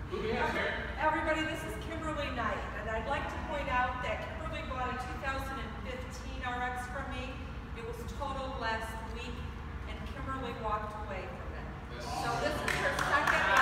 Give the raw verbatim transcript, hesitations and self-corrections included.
Who do we have here? Everybody, this is Kimberly Knight, and I'd like to point out that Kimberly bought a two thousand fifteen R X from me. It was totaled last week, and Kimberly walked away from it. So this is her second